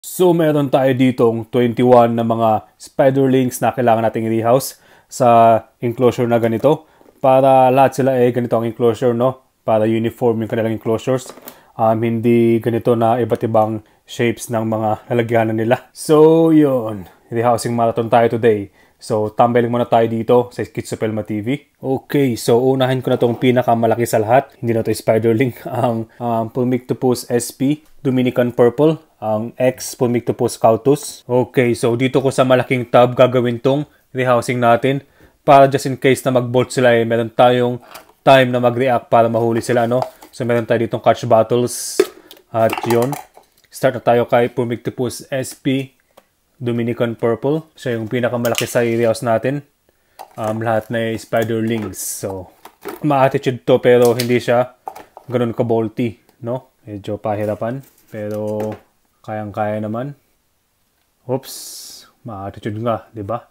So meron tayo ditong 21 na mga spiderlings na kailangan nating i-rehouse sa enclosure na ganito. Para lahat sila ganito ang enclosure, no? Para uniform yung kanilang enclosures. Hindi ganito na iba't ibang shapes ng mga lalagyanan nila. So yun, rehousing marathon tayo today. So tumbling muna tayo dito sa Skitsopelma TV. Okay, so unahin ko na itong pinakamalaki sa lahat. Hindi na ito spiderling. Ang Pulmictopus sp, Dominican Purple. Ang X, Pulmictopus cautus. Okay, so dito ko sa malaking tub gagawin tong rehousing natin. Para just in case na mag-bolt sila meron tayong time na mag-react para mahuli sila, no? So meron tayo ditong catch bottles. At yun. Start na tayo kay Pulmictopus sp, Dominican Purple. Siya yung pinakamalaki sa rehouse natin. Lahat na spiderlings. So, ma-attitude to pero hindi siya ganun ka-bolty, no? Medyo pahirapan. Pero, kayang-kaya naman. Oops. Ma-attitude nga, di ba?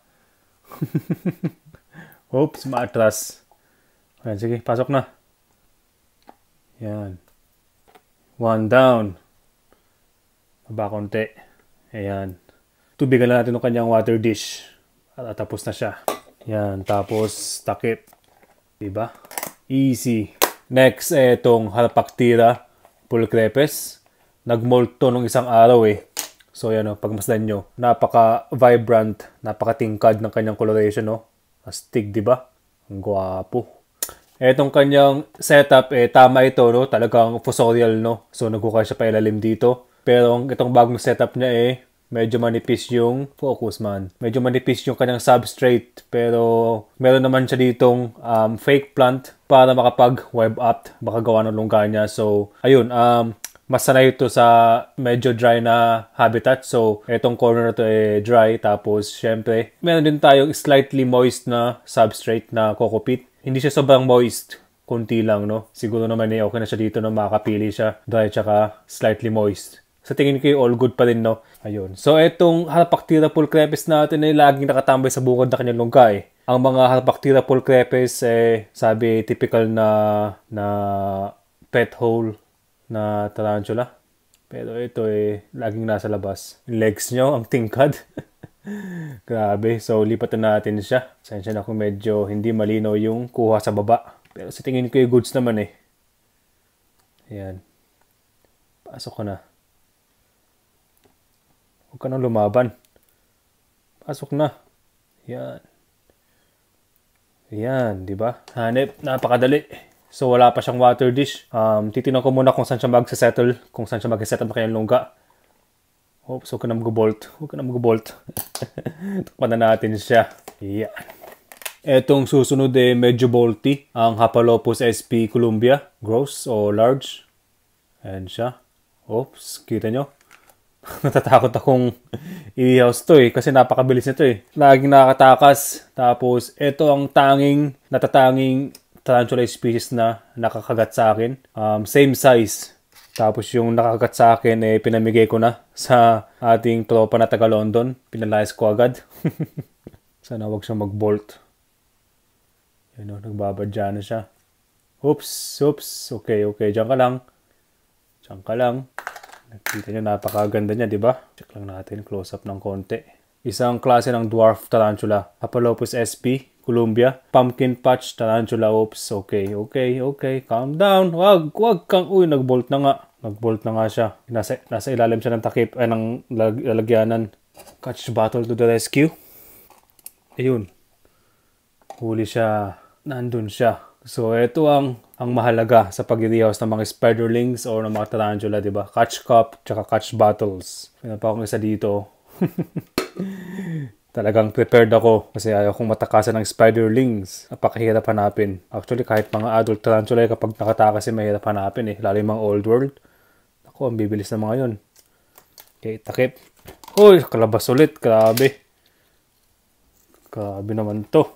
Oops, ma-atras. Ayan, sige, pasok na. Yan. One down. Baba konti. Ayan. Tubigan na natin ng kanyang water dish. At tapos na siya. Yan. Tapos, takip. Diba? Easy. Next, itong halpaktira pulcrepes. Nag-molt to nung isang araw So, yan pagmasdan nyo. Napaka-vibrant, napaka-tingkad ng kanyang coloration, no? Astig, diba? Ang gwapo. Etong kanyang setup, tama ito, no? Talagang fossorial, no? So, nagkukay siya pa ilalim dito. Pero, itong bagong setup niya, medyo manipis yung focus man. Medyo manipis yung kanyang substrate. Pero meron naman siya ditong fake plant para makapag-web up. Makagawa ng lungga niya. So, ayun. Mas sanay ito sa medyo dry na habitat. So, itong corner na ito dry. Tapos, syempre, meron din tayong slightly moist na substrate na coco peat. Hindi siya sobrang moist. Kunti lang, no? Siguro naman okay na siya dito na makakapili siya. Dry tsaka slightly moist. Sa tingin ko all good pa rin, no? Ayun. So, itong halpaktira pulcrepes natin laging nakatambay sa bukod na kanyang lungga Ang mga halpaktira pulcrepes, sabi, typical na pet hole na tarantula. Pero ito, laging nasa labas. Yung legs nyo, ang tingkad. Grabe. So, lipat na natin siya. Sensya na kung medyo hindi malinaw yung kuha sa baba. Pero sa tingin ko yung goods naman Ayan. Pasok ko na. Huwag ka nang lumaban. Pasok na. Yan. Yan, di ba? Hanep, napakadali. So, wala pa siyang water dish. Titignan ko muna kung saan siya mag-settle. Kung saan siya mag-set up na kanyang lungga. Oops, huwag ka na mag-bolt. Huwag ka na mag-bolt. Takpan na natin siya. Yan. Etong susunod medyo bolty. Ang Hapalopus sp Columbia. Gross o large. Ayan siya. Oops, kita nyo? Natatakot akong i-house to kasi napakabilis nito Laging nakakatakas. Tapos, ito ang natatanging tarantula species na nakakagat sa akin. Same size. Tapos, yung nakakagat sa akin, pinamigay ko na sa ating tropa na taga London. Pinalayas ko agad. Sana wag siyang mag-bolt. Yan nagbabadya na siya. Oops. Okay. Diyan ka lang. Nakita nyo, napakaganda niya, di ba? Check lang natin, close up ng konti. Isang klase ng dwarf tarantula. Hapalopus sp, Columbia. Pumpkin patch tarantula. Oops, okay. Calm down. Wag kang, nag-bolt na nga. Nag-bolt na nga siya. Nasa ilalim siya ng takip, ng lalagyanan. Catch bottle to the rescue. Ayun. Huli siya. Nandun siya. So, ito ang mahalaga sa pag-rehouse ng mga spiderlings o ng mga tarantula, di ba? Catch cup, tsaka catch bottles. Meron pa akong isa dito. Talagang prepared ako kasi ayaw kong matakasan ng spiderlings. Napakahirap hanapin. Actually, kahit mga adult tarantula, kapag nakatakas mahirap hanapin Lalo yung mga old world. Ako, ang bibilis ng mga yun. Okay, takip. Uy, kalabas ulit. Grabe. Grabe naman to.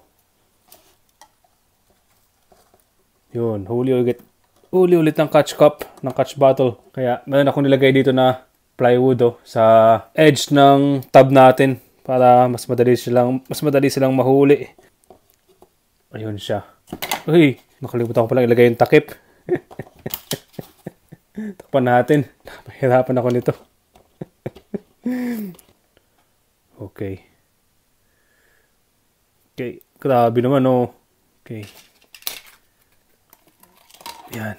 Yun, huli ulit ng catch cup, ng catch bottle. Kaya, meron akong nilagay dito na plywood sa edge ng tub natin para mas madali silang mahuli. Ayun siya. Uy, nakalimutan ko palang ilagay yung takip. Takpan natin. Mahirapan ako nito. Okay. Okay. Grabe naman, oh. Okay. Yan.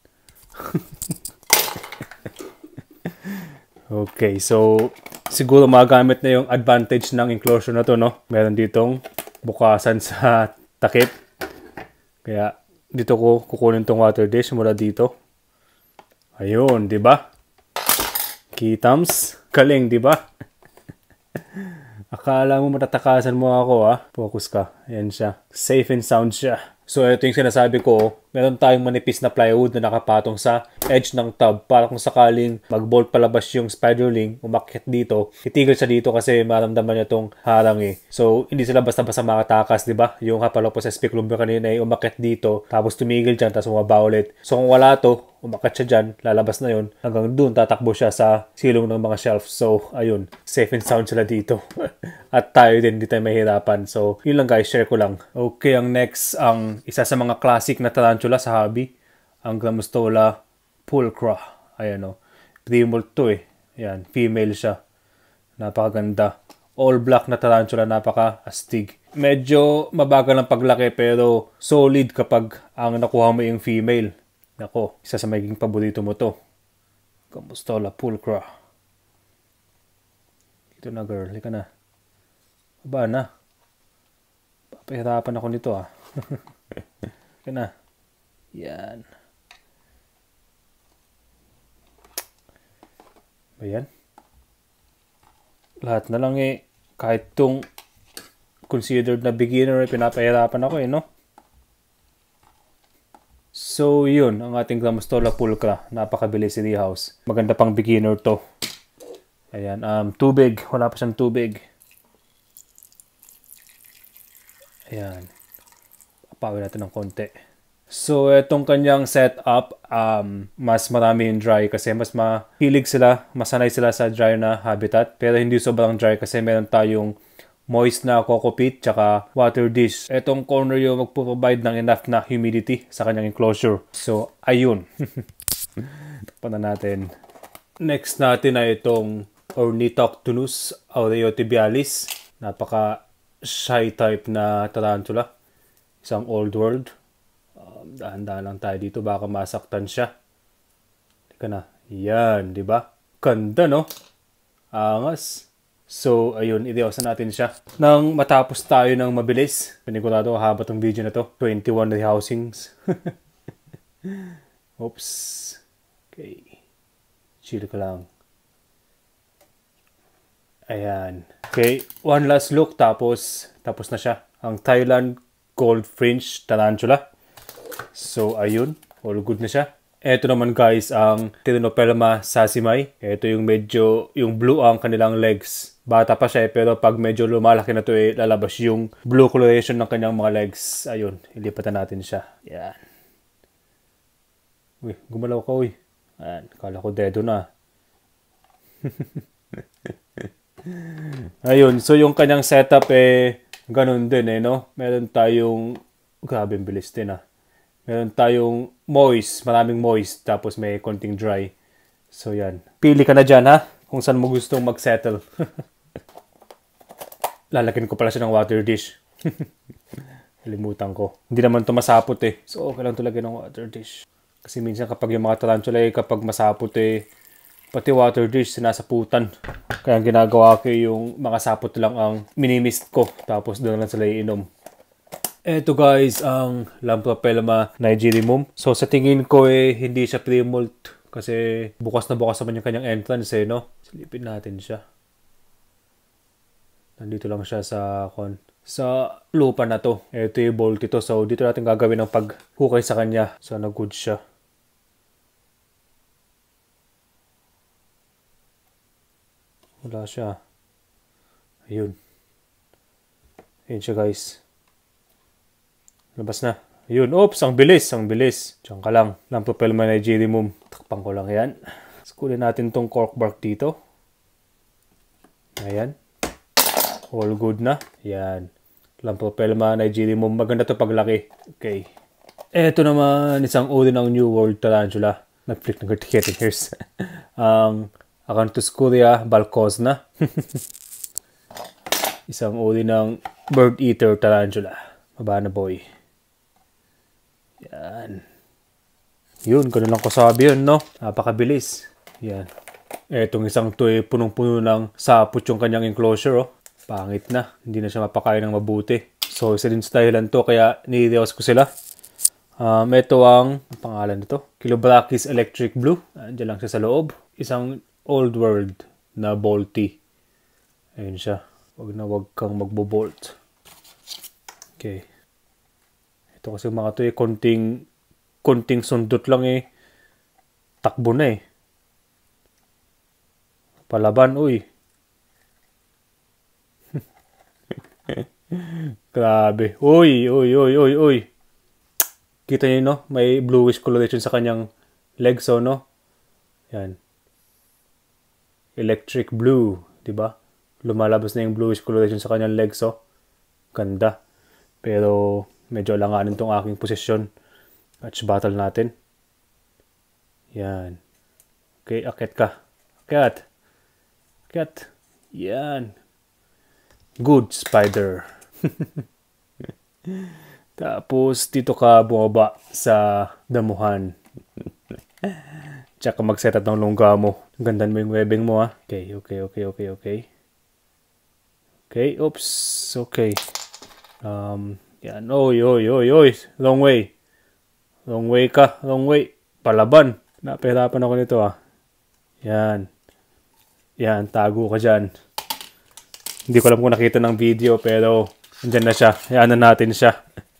Okay, so siguro magamit na yung advantage ng enclosure na to, no? Meron ditong bukasan sa takip. Kaya dito ko kukunin tong water dish mula dito. Ayun, di ba? Kitams, galing, di ba? Akala mo matatakasan mo ako, ha? Focus ka. Ayan siya. Safe and sound siya. So, ito yung sinasabi ko. Meron tayong manipis na plywood na nakapatong sa edge ng tub para kung sakaling mag-bolt palabas yung spiderling, umakyat dito, titigil siya dito kasi maramdaman niya tong harang eh. So, hindi sila basta-basta makatakas, di ba? Yung kapalo po sa speculum kanina ay umakyat dito, tapos tumigil dyan, tapos umaba ulit. So, kung wala to, umakyat siya dyan, lalabas na yun, hanggang dun tatakbo siya sa silong ng mga shelf. So, ayun, safe and sound sila dito. At tayo din, hindi tayo mahirapan. So, yun lang guys, share ko lang. Okay, ang next, ang isa sa mga classic na tarantula sa hobby, ang Glamostola pulchra. Ayan o. Pre-molt to eh. Ayan, female siya. Napakaganda. All black na tarantula, napaka-astig. Medyo mabagal ang paglaki pero solid kapag ang nakuha mo yung female. Nako, isa sa magiging paborito mo to. Glamostola pulchra. Ito na girl, halika na. Aba na. Papahirapan ako nito ah. Halika na. Yan. Ayan. Lahat na lang eh. Kahit tong considered na beginner, pinapahirapan ako eh, no? So, yun. Ang ating Glamostola pulchra. Napakabilis si rehouse. Maganda pang beginner to. Ayan. Tubig. Wala pa siyang tubig. Ayan. Papawin natin ng konti. So, itong kanyang setup, mas marami yung dry kasi mas mahilig sila, masanay sila sa dry na habitat. Pero hindi sobrang dry kasi meron tayong moist na cockpit tsaka water dish. Itong corner yung magpo-provide ng enough na humidity sa kanyang enclosure. So, ayun. Takpan na natin. Next natin ay itong Ornithoctonus aureotibialis. Napaka-shy type na tarantula. Isang old world. Dahan-dahan lang tayo dito, baka masaktan siya. Teka na. Yan, di ba? Ganda, no? Angas. So, ayun, i-rehouse natin siya. Nang matapos tayo ng mabilis, pinigurado haba tong video na to. 21 rehousings. Oops. Okay. Chill ka lang. Ayan. Okay, one last look, tapos na siya. Ang Thailand Gold Fringe Tarantula. So, ayun. All good na siya. Ito naman guys, ang Trinopelma sasimai. Ito yung medyo, yung blue ang kanilang legs. Bata pa siya pero pag medyo lumalaki na to lalabas yung blue coloration ng kanyang mga legs. Ayun, ilipatan natin siya. Yan. Uy, gumalaw ka uy. Ayan, kala ko dedo na. Ayun, so yung kanyang setup ganun din no? Meron tayong, grabe bilis din Meron tayong moist, maraming moist, tapos may konting dry. So yan. Pili ka na dyan kung saan mo gustong mag-settle. Lalagyan ko pala siya ng water dish. Kalimutan ko. Hindi naman to masapot So okay lang to lagyan ng water dish. Kasi minsan kapag yung mga tarantula kapag masapot pati water dish sinasaputan. Kaya ang ginagawa ko yung mga sapot lang ang minimist ko. Tapos doon lang sila iinom. Eto guys, ang Lampropelma nigerimum. So sa tingin ko hindi siya pre-molt kasi bukas na bukas naman yung kanyang entrance no? Silipin natin siya. Nandito lang siya sa lupa na to. Ito yung bolt ito. So dito natin gagawin ang paghukay sa kanya. Sana good siya. Wala siya. Ayun. Ayun siya guys. Labas na. Ayun. Oops, ang bilis. Ang bilis. Diyan ka lang. Lampropelma nigerimum. Takpan ko lang yan. Skulin natin tong cork bark dito. Ayan. All good na. Yan. Lampropelma nigerimum. Maganda to paglaki. Okay. Eto naman isang uri ng New World Tarantula. Nag-flick ng getting hairs. Ang Acanthuscuria balcosna. Isang uri ng bird eater tarantula. Baba na boy. Yan. Yun, ganun lang ko sabi yun, no? Napakabilis. Yan. Etong isang to ay punong-puno ng sapot yung kanyang enclosure, oh. Pangit na. Hindi na siya mapakain ng mabuti. So, isa din sa dahilan to, kaya nire-rehouse ko sila. Ito ang pangalan nito. Kilobrakis Electric Blue. Andiyan lang siya sa loob. Isang old world na bolty. Ayun siya. Wag kang magbo-bolt. Okay. Ito kasi mga to eh, konting sundot lang eh. Takbo na eh. Palaban, uy. Grabe. Uy. Kita niyo, no? May bluish coloration sa kanyang legs, oh, no? Yan. Electric blue, di ba? Lumalabas na yung bluish coloration sa kanyang legs, oh. Ganda. Pero medyo alanganin tong aking posisyon. Match battle natin. Yan. Okay, akyat ka. Akyat. Yan. Good spider. Tapos dito ka bumaba sa damuhan. Tsaka mag-set up ng lungga mo. Gandan mo yung webbing mo, ha. Okay. Okay, oops. Okay. Yan. Oy. Long way. Long way. Palaban. Napahirapan ako nito, ha. Yan, tago ka dyan. Hindi ko alam kung nakita ng video, pero andyan na siya. Yan na natin siya.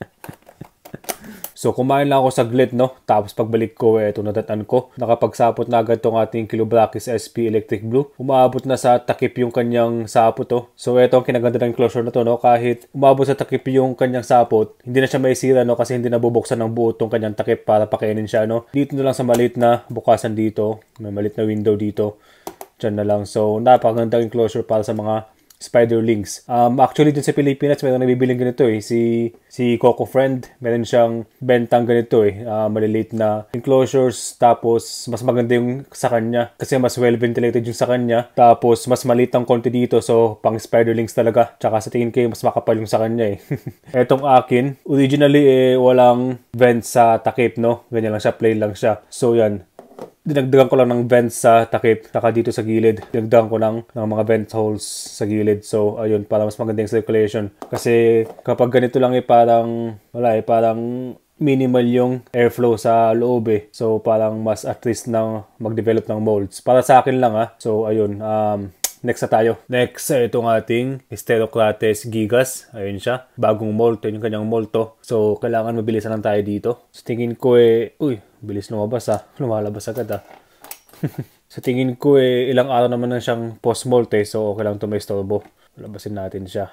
So, kumain lang ako saglit, no? Tapos pagbalik ko, ito natatan ko. Nakapagsapot na agad tong ating Kilobrakis SP Electric Blue. Umaabot na sa takip yung kanyang sapot, oh. So, ito ang kinaganda ng enclosure na to, no? Kahit umabot sa takip yung kanyang sapot, hindi na siya maisira, no? Kasi hindi nabubuksan ng buo tong kanyang takip para pakainin siya, no? Dito na lang sa maliit na bukasan dito. May maliit na window dito. Diyan na lang. So, napakagandang enclosure para sa mga spiderlings. Actually, dun sa Pilipinas, meron nabibiling ganito eh. Si Coco Friend, meron siyang bentang ganito eh. Maliliit na enclosures. Tapos, mas maganda yung sa kanya. Kasi mas well-ventilated yung sa kanya. Tapos, mas maliit ang konti dito. So, pang spiderlings talaga. Tsaka sa tingin ko, mas makapal yung sa kanya eh. Etong akin, originally walang vent sa takip, no? Ganyan lang siya, plain lang siya. So, yan. Dinagdagan ko lang ng vents sa takip, saka dito sa gilid. Dinagdagan ko lang ng mga vent holes sa gilid. So, ayun, para mas maganda yung circulation. Kasi kapag ganito lang parang minimal yung airflow sa loob eh. So, parang mas at least nang mag-develop ng molds. Para sa akin lang ha. So, ayun, next na tayo. Next, itong ating Sterocrates gigas. Ayun siya. Bagong mold. Yun yung kanyang mold to. So, kailangan mabilisan lang tayo dito. Sa tingin ko bilis lumabas ha. Lumalabas agad ha. Sa tingin ko ilang araw naman na siyang post-molt eh. So, okay lang ito may storbo. Labasin natin siya.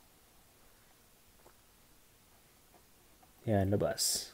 Yan, labas.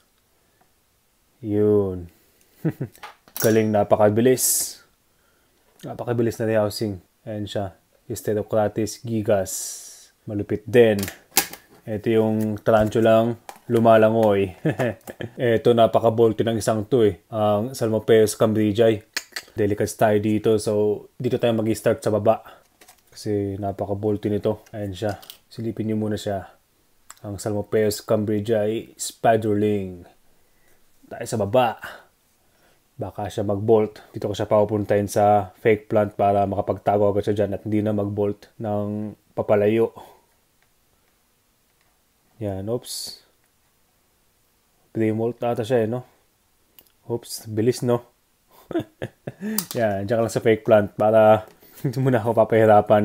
Yun. Galing, napakabilis. Napakabilis na rehousing. Ayan siya. Sterocrates gigas. Malupit din. Ito yung tarantulang lumalangoy. Ito napaka-bulky ng isang to eh. Ang Salmopeus cambridgei. Delicate tayo dito. So, dito tayo mag-start sa baba. Kasi napaka-bulky nito. Ayan siya. Silipin niyo muna siya. Ang Salmopeus cambridgei spiderling. Tayo sa baba. Baka siya mag-bolt. Dito ko siya papupuntahin sa fake plant para makapagtago agad siya dyan at hindi na mag-bolt ng papalayo. Yan, oops. Pre-molt ata siya no? Oops, bilis no? Yan, dyan ka lang sa fake plant para hindi mo na ako papahirapan.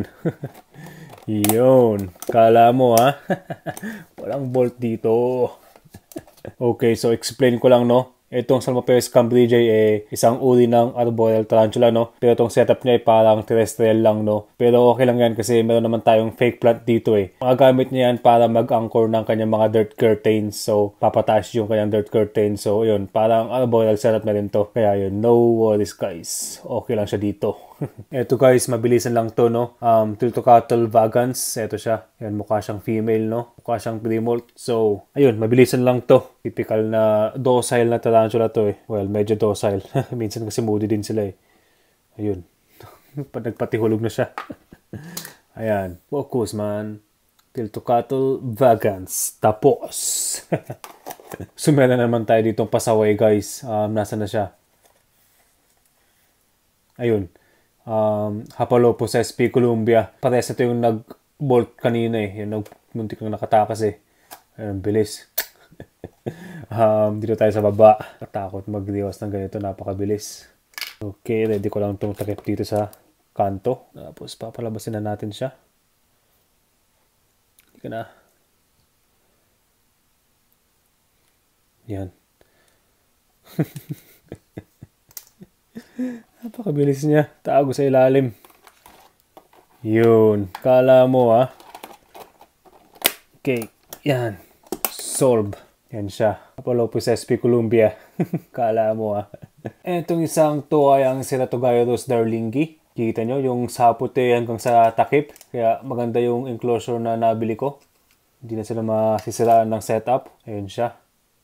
Yun. Kala mo ha? Walang bolt dito. Okay, so explain ko lang no? Itong Salmopeus cambridgei isang uri ng arboreal tarantula, no? Pero itong setup niya parang terrestrial lang, no? Pero okay lang yan kasi meron naman tayong fake plant dito Magagamit niya yan para mag-anchor ng kanyang mga dirt curtains. So, papataas yung kanyang dirt curtains. So, yun. Parang arboreal setup na rin to. Kaya yun. No worries, guys. Okay lang siya dito. Ito guys, mabilisan lang to, no? Tiltocatl vagans. Ito siya. Yan, mukha siyang female, no? Mukha siyang pre-molt. So, ayun, mabilisan lang to. Typical na docile na tarantula to Well, medyo docile. Minsan kasi moody din sila Ayun. Nagpatihulog na siya. Ayan. Focus man. Till to cattle vagans. Tapos. Sumera naman tayo ditong pasaway guys. Nasa na siya? Ayun. Hapalopo sa SP Columbia. Parehas ito yung nag-bolt kanina eh. Yung muntik kang nakatakas eh. Ayun, bilis. Dito tayo sa baba. Katakot mag-rehouse ng ganito. Napakabilis. Okay, ready ko lang itong takip dito sa kanto. Tapos papalabasin na natin siya. Hindi ka na. Yan. Napakabilis niya. Tago sa ilalim. Yun. Kala mo Okay. Yan. Solve. Yan siya. Apolopus SP Columbia. Kala mo Etong isang to ay ang Ceratogyrus darlingi. Kita nyo yung sapot hanggang sa takip. Kaya maganda yung enclosure na nabili ko. Hindi na sila masisiraan ng setup. Ayun siya.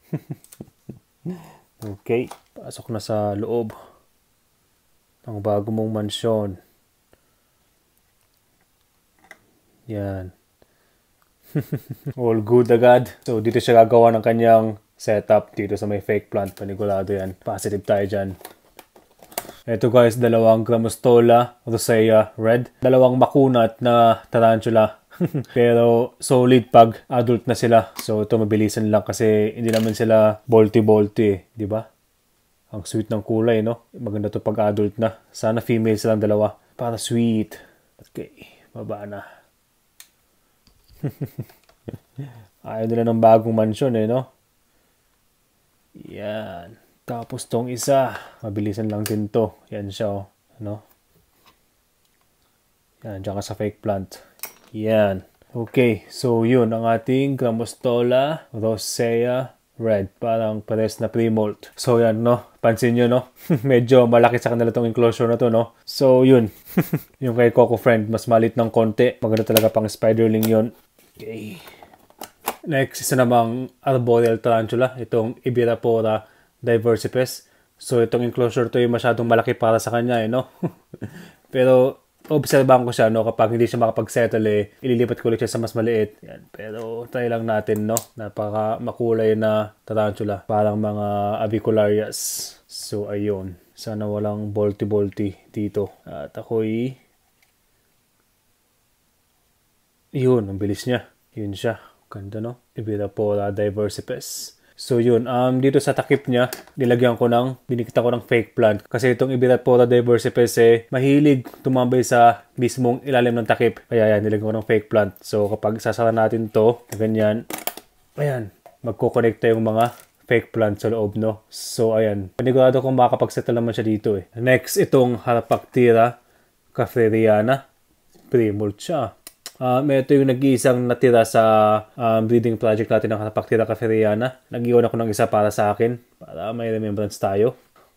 Okay. Pasok na sa loob ng bago mong mansyon. Yan. All good agad. So, dito siya gagawa ng kanyang setup dito sa may fake plant. Panigurado yan. Positive tayo dyan. Ito guys, dalawang Gramostola rosea red. Dalawang makunat na tarantula. Pero solid pag adult na sila. So, ito mabilisan lang kasi hindi naman sila bolty-bolty eh. Diba? Ang sweet ng kulay, no? Maganda to pag adult na. Sana female silang dalawa. Para sweet. Okay, baba na. Ayaw nila ng bagong mansyon eh, no? Yan. Tapos tong isa, mabilisan lang din to. Yan siya, ano? Yan, dyan ka sa fake plant. Yan. Okay, so yun ang ating Gramostola rosea red. Parang pares na pre-molt. So yan, no? Pansin nyo, no? Medyo malaki sa kanila tong enclosure na to, no? So yun. Yung kay Coco Friend, mas malit ng konti. Maganda talaga pang spiderling yun. Okay. Next, isa namang arboreal tarantula. Itong Ibirapora diversipes. So, itong enclosure to yung masyadong malaki para sa kanya, no? Pero, obserbahan ko siya, no? Kapag hindi siya makapag-settle, ililipat ko ulit siya sa mas maliit. Yan. Pero, try lang natin, no? Napaka makulay na tarantula. Parang mga avicularias. So, ayun. Sana walang bolty-bolty dito. At ako'y yun, ang bilis niya. Yun siya. Ganda, no? Ibirapora diversipes. So yun, dito sa takip niya, dinikita ko ng fake plant. Kasi itong Ibirapora diversipes mahilig tumambay sa mismong ilalim ng takip. Kaya yan, nilagyan ko ng fake plant. So kapag sasara natin to, ganyan, ayan, magkoconnect yung mga fake plant sa loob, no? So ayan, panigurado kong makakapagsettle naman siya dito Next, itong Harapactira Caffreriana. Pre-molt siya. Ito yung nag-iisang natira sa breeding project natin ng Harapactira Caffreriana. Nag-iwan ako ng isa para sa akin. Para may remembrance tayo.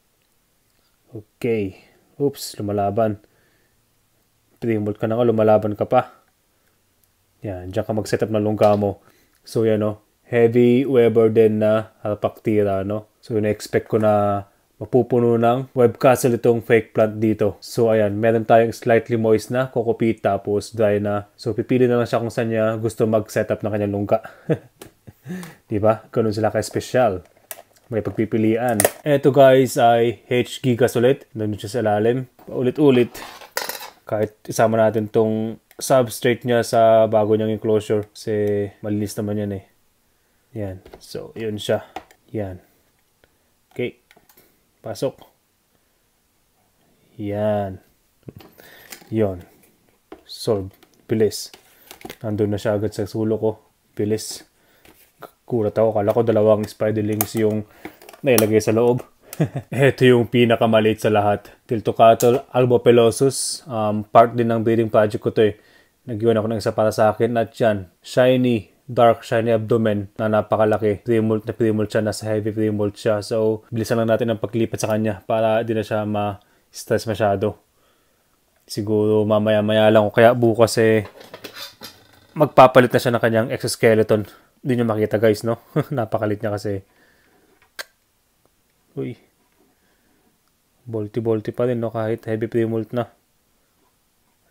Okay. Oops, lumalaban. Pre-molt ka na nga, lumalaban ka pa. Yan, dyan ka mag-setup ng lungga mo. So yan heavy Weber din na Harapactira, no? So na-expect ko na mapupuno ng web castle itong fake plant dito. So ayan, meron tayong slightly moist na kokopit tapos dry na. So pipili na lang siya kung saan niya gusto mag-setup ng kanyang lungga. Diba? Ganun sila ka-special. May pagpipilian. Ito guys ay H gigas ulit. Doon siya sa ilalim. Ulit-ulit. Kahit isama natin tong substrate niya sa bago niyang enclosure. Kasi malinis naman yan Yan. So yun siya. Yan. Okay. Pasok. Yan. Yon. Solve. Bilis. Nandun na siya agad sa sulo ko. Bilis. Kurat ako. Kala ko dalawang spiderlings yung nailagay sa loob. Ito yung pinakamaliit sa lahat. Tiltocatl albopelosus. Part din ng breeding project ko to Nag-iwan ako ng isa para sa akin. At yan. Shiny. Dark shiny abdomen na napakalaki. Pre-molt na pre-molt siya. Nasa heavy pre-molt siya. So, bilisan lang natin ang paglipat sa kanya para di na siya ma-stress masyado. Siguro mamaya-maya lang. Kaya bukas magpapalit na siya ng kanyang exoskeleton. Hindi nyo makita guys, no? Napakalit niya kasi. Uy. Bolty-bolty pa rin, no? Kahit heavy pre-molt na.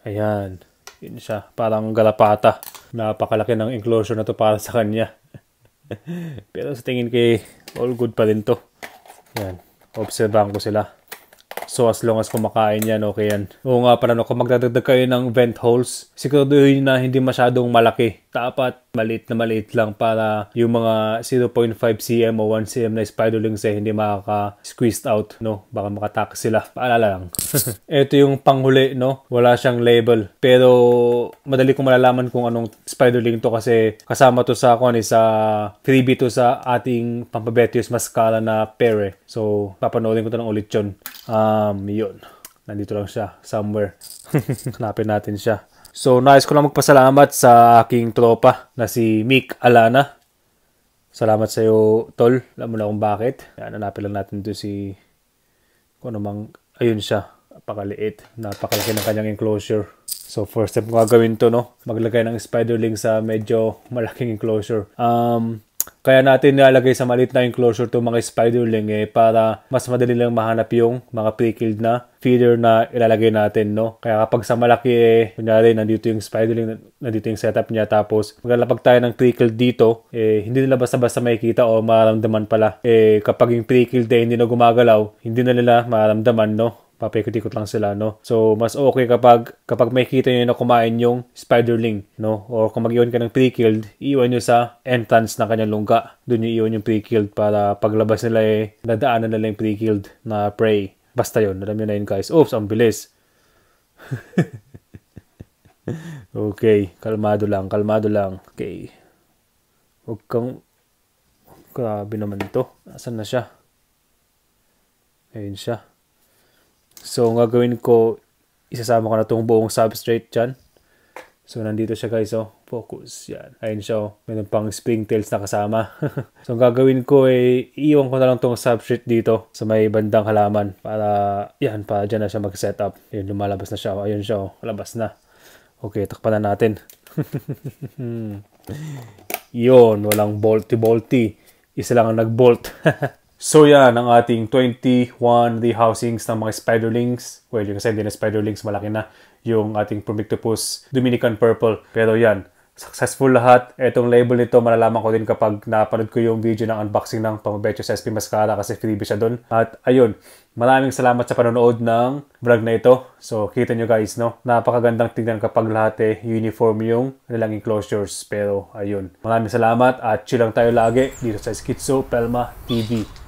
Ayan. Yun siya. Parang galapata. Napakalaki ng enclosure na to para sa kanya. Pero sa tingin ko, all good pa rin to. Ayan. Obserbahan ko sila. So as long as kumakain yan, okay yan. Oo nga pala, no, kung magdadagdag kayo ng vent holes, siguraduhin na hindi masyadong malaki. Dapat maliit lang para yung mga 0.5 cm o 1 cm na spiderlings hindi makaka-squeezed out, no? Baka makatakas sila. Paalala lang. Ito yung panghuli, no? Wala siyang label. Pero madali kong malalaman kung anong spiderling to kasi kasama to sa freebie to sa ating Pampabetius mascara na pair. So, papanoorin ko to ng ulit yun. Yun. Nandito lang siya. Somewhere. Hanapin natin siya. So, nais ko lang magpasalamat sa aking tropa na si Mick Alana. Salamat sa iyo, tol. Alam mo na kung bakit. Yan, hanapin lang natin to si... Kung namang... Ayun siya. Napakaliit. Napakalaki ng kanyang enclosure. So, first step ko gagawin to, no? Maglagay ng spiderling sa medyo malaking enclosure. Kaya natin nilalagay sa maliit na enclosure to mga spiderling para mas madali lang mahanap yung mga pre-killed na feeder na ilalagay natin, no? Kaya kapag sa malaki kunyari nandito yung spiderling, nandito yung setup niya, tapos maglalapag tayo ng pre-killed dito, hindi nila basta-basta makikita o mararamdaman pala. Kapag yung pre-killed hindi na gumagalaw, hindi na nila mararamdaman, no? Papaikot-ikot lang sila, no? So, mas okay kapag makikita nyo na kumain yung spiderling, no? O kung mag-iwan ka ng pre-killed, iwan nyo sa entrance ng kanyang lungga. Doon nyo iwan yung pre-killed para paglabas nila nadaanan nila yung pre-killed na prey. Basta yun. Alam nyo na yun, guys. Oops, ang bilis. Okay. Kalmado lang. Okay. Huwag kang... Grabe naman ito. Nasaan na siya? Ayun siya. So, ang gagawin ko, isasama ko na itong buong substrate dyan. So, nandito siya, guys, oh. Focus, yan. Ayun siya, oh. Meron pang springtails na kasama. So, ang gagawin ko, iiwan ko na lang itong substrate dito sa may bandang halaman para, yan, para dyan na siya mag-setup. Ayun, lumalabas na siya, oh. Ayun siya, oh. Labas na. Okay, takpan na natin. Yun, walang bolty-bolty. Isa lang ang nag-bolt. So yan, ang ating 21 rehousings ng mga spiderlings. Well, yung kasi hindi na spiderlings, malaki na yung ating Promictopus Dominican Purple. Pero yan, successful lahat. Etong label nito, malalaman ko din kapag napanood ko yung video ng unboxing ng Pampabetius SP Mascara kasi freebie siya doon. At ayun, maraming salamat sa panonood ng vlog na ito. So, kita nyo guys, no? Napakagandang tingnan kapag lahat uniform yung nilang enclosures. Pero ayun, maraming salamat at chill lang tayo lagi dito sa Schizo Pelma TV.